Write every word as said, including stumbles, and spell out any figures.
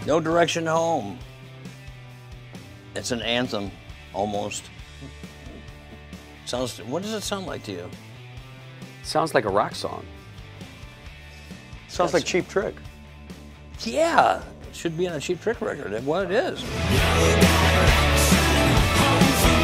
No Direction Home. It's an anthem, almost. Sounds. What does it sound like to you? Sounds like a rock song. Sounds Yes. like Cheap Trick. Yeah, it should be on a Cheap Trick record. What it is. Home